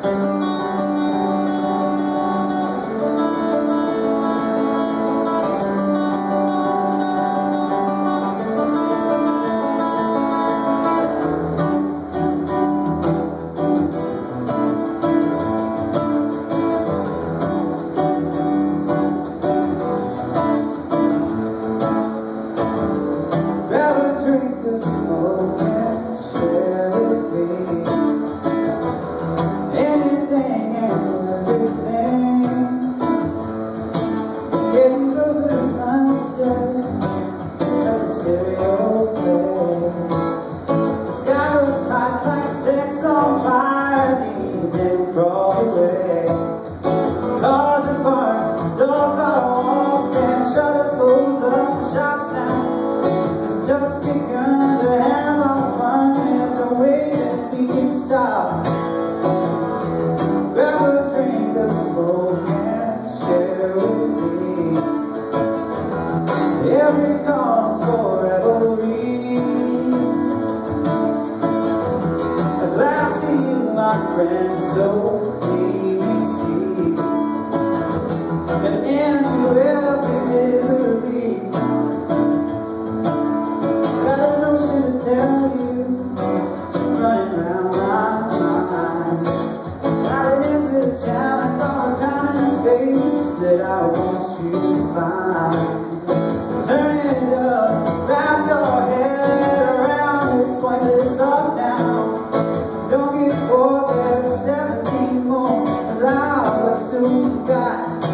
Dogs are walking, shutters close up, the shops now. It's just begun to have our fun. There's no way that we can stop. Grab a drink of smoke and share with me. Every cause for revelry. A glass to you, my friend, so please see. An end to every misery. Got a notion to tell you, running round my mind. Got an answer to challenge all time and space that I want you to find. Turn it up, wrap your head around this pointless stuff now. Don't get bored, there's 17 more, allow what soon you got.